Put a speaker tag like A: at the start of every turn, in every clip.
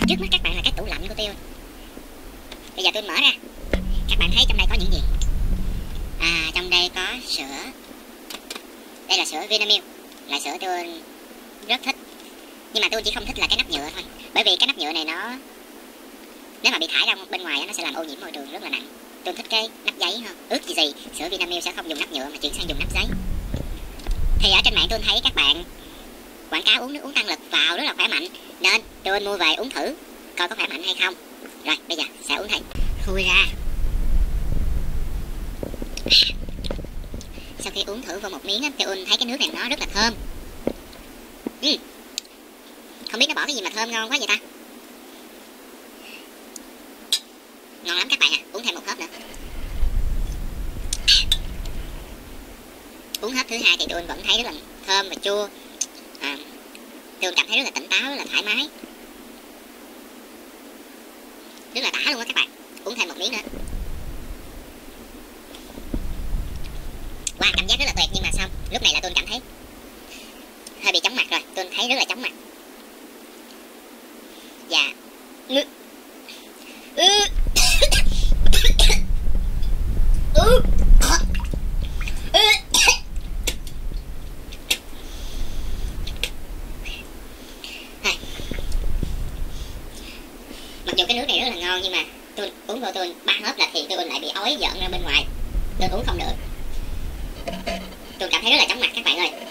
A: Trước mắt các bạn là cái tủ lạnh của Tiêu. Bây giờ tôi mở ra, các bạn thấy trong đây có những gì? Trong đây có sữa. Đây là sữa Vinamilk, là sữa tôi rất thích. Nhưng mà tôi chỉ không thích là cái nắp nhựa thôi. Bởi vì cái nắp nhựa này nó, nếu mà bị thải ra bên ngoài nó sẽ làm ô nhiễm môi trường rất là nặng. Tôi thích cái nắp giấy hơn. Ước gì sữa Vinamilk sẽ không dùng nắp nhựa mà chuyển sang dùng nắp giấy. Thì ở trên mạng tôi thấy các bạn quảng cáo uống nước uống tăng lực vào rất là khỏe mạnh, nên tôi mua về uống thử coi có khỏe mạnh hay không. Rồi bây giờ sẽ uống thử. Khui ra. Sau khi uống thử vào một miếng, tôi thấy cái nước này nó rất là thơm. Không biết nó bỏ cái gì mà thơm ngon quá vậy ta. Ngon lắm các bạn ạ. Uống thêm một hớp nữa. Uống hớp thứ hai thì tôi vẫn thấy rất là thơm và chua. Tôi cảm thấy rất là tỉnh táo, rất là thoải mái, rất là đã luôn á các bạn. Uống thêm một miếng nữa. Wow, cảm giác rất là tuyệt. Nhưng mà xong lúc này là tôi cảm thấy hơi bị chóng mặt rồi. Tôi thấy rất là chóng mặt. Và mặc dù cái nước này rất là ngon, nhưng mà tôi uống vô tôi 3 hớp là thì tôi lại bị ói giận ra bên ngoài. Tôi uống không được. Tôi cảm thấy rất là chóng mặt các bạn ơi.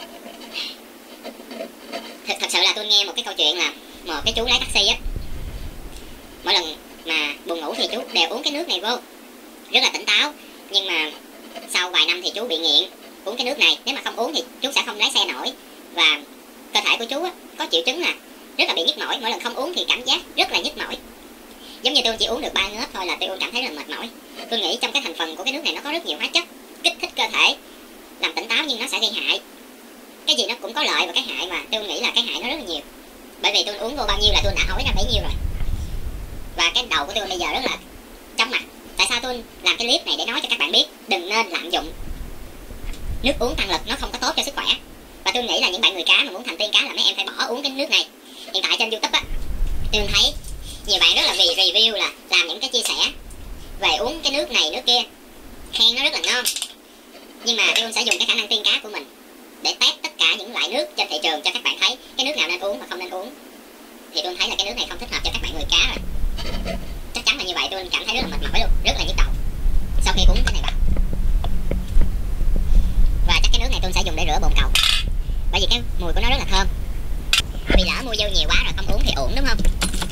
A: Thật sự là tôi nghe một cái câu chuyện là một cái chú lái taxi á, mỗi lần mà buồn ngủ thì chú đều uống cái nước này vô, rất là tỉnh táo. Nhưng mà sau vài năm thì chú bị nghiện uống cái nước này. Nếu mà không uống thì chú sẽ không lái xe nổi. Và cơ thể của chú á, có triệu chứng là rất là bị nhức mỏi. Mỗi lần không uống thì cảm giác rất là nhức mỏi. Giống như tôi chỉ uống được 3 ngớp thôi là tôi cảm thấy rất là mệt mỏi. Tôi nghĩ trong cái thành phần của cái nước này nó có rất nhiều hóa chất kích thích cơ thể, làm tỉnh táo nhưng nó sẽ gây hại. Cái gì nó cũng có lợi và cái hại, mà tôi nghĩ là cái hại nó rất là nhiều. Bởi vì tôi uống vô bao nhiêu là tôi đã ói ra bấy nhiêu rồi. Và cái đầu của tôi bây giờ rất là chóng mặt. Tại sao tôi làm cái clip này để nói cho các bạn biết đừng nên lạm dụng nước uống tăng lực, nó không có tốt cho sức khỏe. Và tôi nghĩ là những bạn người cá mà muốn thành tiên cá là mấy em phải bỏ uống cái nước này. Hiện tại trên YouTube á, tôi thấy nhiều bạn rất là review là làm những cái chia sẻ về uống cái nước này nước kia, khen nó rất là ngon. Nhưng mà tôi sẽ dùng cái khả năng tiên cá của mình để test tất cả những loại nước trên thị trường cho các bạn thấy cái nước nào nên uống và không nên uống. Thì tôi thấy là cái nước này không thích hợp cho các bạn người cá rồi. Chắc chắn là như vậy. Tôi cảm thấy rất là mệt mỏi luôn, rất là nhức đầu sau khi uống cái này vào. Và chắc cái nước này tôi sẽ dùng để rửa bồn cầu, bởi vì cái mùi của nó rất là thơm. Vì lỡ mua vô nhiều quá rồi không uống thì uổng đúng không?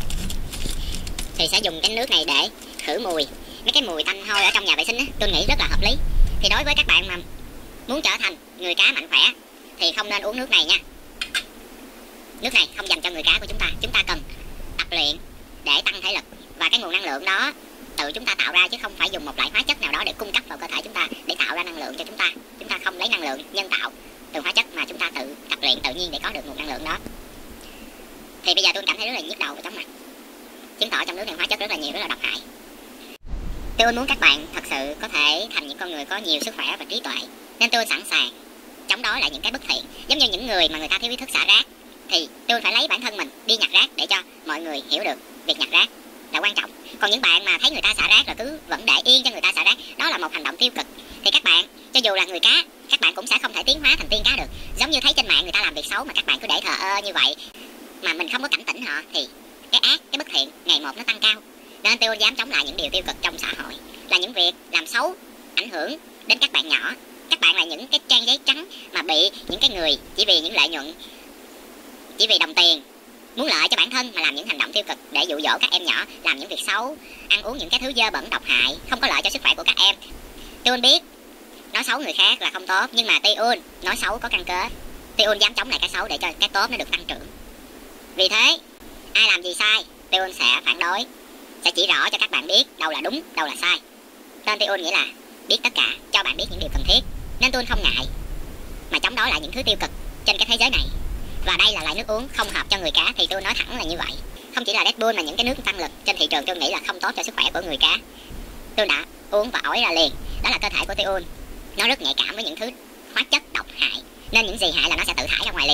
A: Thì sẽ dùng cái nước này để khử mùi, mấy cái mùi tanh hôi ở trong nhà vệ sinh á, tôi nghĩ rất là hợp lý. Thì đối với các bạn mà muốn trở thành người cá mạnh khỏe thì không nên uống nước này nha. Nước này không dành cho người cá của chúng ta. Chúng ta cần tập luyện để tăng thể lực, và cái nguồn năng lượng đó tự chúng ta tạo ra, chứ không phải dùng một loại hóa chất nào đó để cung cấp vào cơ thể chúng ta để tạo ra năng lượng cho chúng ta. Chúng ta không lấy năng lượng nhân tạo từ hóa chất, mà chúng ta tự tập luyện tự nhiên để có được nguồn năng lượng đó. Thì bây giờ tôi cảm thấy rất là nhức đầu và chóng mặt, chứng tỏ trong nước này hóa chất rất là nhiều, rất là độc hại. Tôi muốn các bạn thật sự có thể thành những con người có nhiều sức khỏe và trí tuệ, nên tôi sẵn sàng chống đối lại những cái bất thiện. Giống như những người mà người ta thiếu ý thức xả rác, thì tôi phải lấy bản thân mình đi nhặt rác để cho mọi người hiểu được việc nhặt rác là quan trọng. Còn những bạn mà thấy người ta xả rác rồi cứ vẫn để yên cho người ta xả rác, đó là một hành động tiêu cực. Thì các bạn, cho dù là người cá, các bạn cũng sẽ không thể tiến hóa thành tiên cá được. Giống như thấy trên mạng người ta làm việc xấu mà các bạn cứ để thờ ơ như vậy, mà mình không có cảnh tỉnh họ, thì cái ác, cái bất thiện ngày một nó tăng cao. Nên tôi dám chống lại những điều tiêu cực trong xã hội, là những việc làm xấu ảnh hưởng đến các bạn nhỏ. Các bạn là những cái trang giấy trắng mà bị những cái người chỉ vì những lợi nhuận, chỉ vì đồng tiền, muốn lợi cho bản thân mà làm những hành động tiêu cực để dụ dỗ các em nhỏ làm những việc xấu, ăn uống những cái thứ dơ bẩn độc hại, không có lợi cho sức khỏe của các em. Tôi biết nói xấu người khác là không tốt, nhưng mà Tiun nói xấu có căn cứ. Tiun dám chống lại cái xấu để cho cái tốt nó được tăng trưởng. Vì thế ai làm gì sai, Tiun sẽ phản đối, sẽ chỉ rõ cho các bạn biết đâu là đúng, đâu là sai. Tên Tiun nghĩa là biết tất cả, cho bạn biết những điều cần thiết. Nên Tiun không ngại mà chống đối lại những thứ tiêu cực trên cái thế giới này. Và đây là loại nước uống không hợp cho người cá, thì tôi nói thẳng là như vậy. Không chỉ là Red Bull mà những cái nước tăng lực trên thị trường tôi nghĩ là không tốt cho sức khỏe của người cá. Tôi đã uống và ói ra liền. Đó là cơ thể của Tiun, nó rất nhạy cảm với những thứ hóa chất độc hại, nên những gì hại là nó sẽ tự thải ra ngoài liền.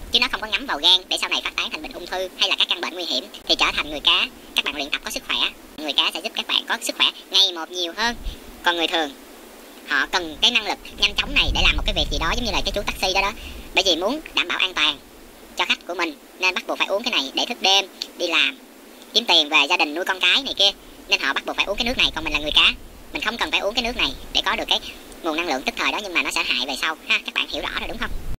A: chứ nó không có ngấm vào gan để sau này phát tán thành bệnh ung thư hay là các căn bệnh nguy hiểm. Thì trở thành người cá, các bạn luyện tập có sức khỏe, người cá sẽ giúp các bạn có sức khỏe ngày một nhiều hơn. Còn người thường, họ cần cái năng lực nhanh chóng này để làm một cái việc gì đó, giống như là cái chú taxi đó đó. Bởi vì muốn đảm bảo an toàn cho khách của mình nên bắt buộc phải uống cái này để thức đêm, đi làm, kiếm tiền về gia đình, nuôi con cái này kia, nên họ bắt buộc phải uống cái nước này. Còn mình là người cá, mình không cần phải uống cái nước này để có được cái nguồn năng lượng tức thời đó, nhưng mà nó sẽ hại về sau ha. Các bạn hiểu rõ rồi đúng không?